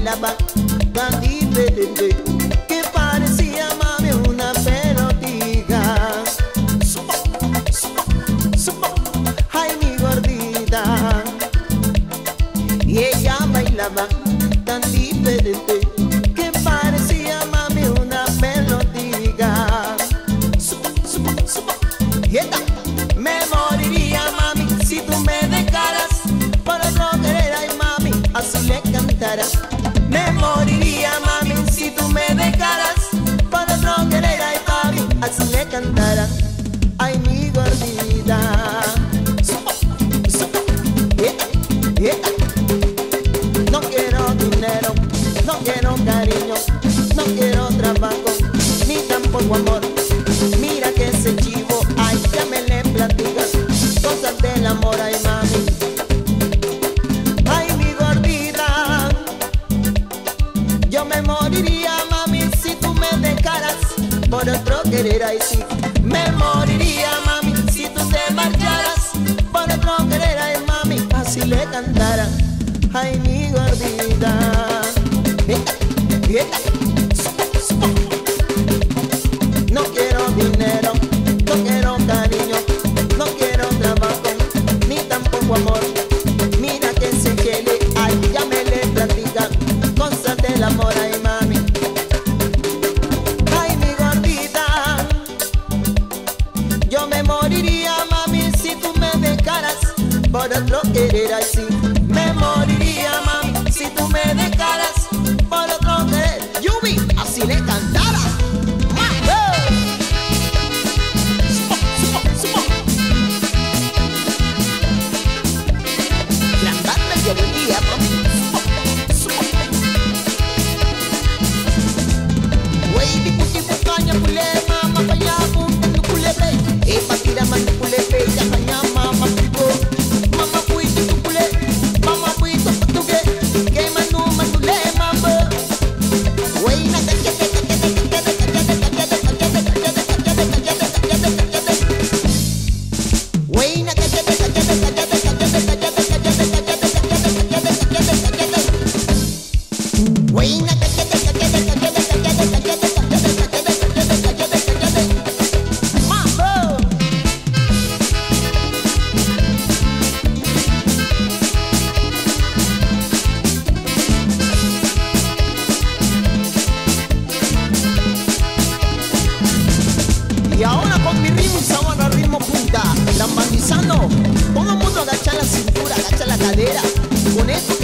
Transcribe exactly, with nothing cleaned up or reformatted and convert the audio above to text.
bailaba tan diferente que parecía, mami, una pelotita. Supo, supo, supo, ay, mi gordita. Y ella bailaba tan diferente que parecía, mami, una pelotita. Supo, supo, supo, y esta me moriría, mami, si tú me dejaras por otro querer, ay, mami, así le cantara. Me moriría, mami, si tú me dejaras por otro querer, ay, mami, así le cantara. Ay, mi gordita. Supo, supo, esta, esta. No quiero dinero, no quiero cariño, no quiero trabajo, ni tampoco amor. Mira que ese chivo, ay, ya me le platicas cosas del amor, ay, mami. Ay, mi gordita, yo me moriría, mami, si tú me dejaras por otro querer, ay, sí. Me moriría, mami, si tú te marcharas por otro querer, ay, mami, así le cantara. Ay, mi gordita. Esta, esta. Supo, supo. No quiero dinero, no quiero cariño, no quiero trabajo, ni tampoco amor. Mira que ese chele, ay, ya me le platica cosas del amor, ay, mami. Ay, mi gordita, yo me moriría, mami, si tú me dejaras por otro querer, ay, sí. Me moriría, mami, si tú me dejaras por otro querer. Yubi, así le cantara. Supo, supo, supo. Grandante que buen día, mami. Supo, supo. Wey, di puti pucaña pule, mama, paya, punta, tu pule, play. E patira, man, tu pule, peja, caña, mama, pico. Mama, puiti, tu pule. Mama, puito, patuque. Que manu, manule, mamba. Wey, na, que, que, que, que, que, que, que, que, que, que, que, que, que, que, que, y ahora con mi ritmo y sabor al ritmo punta, lambandizando, todo el mundo agacha la cintura, agacha la cadera, con esto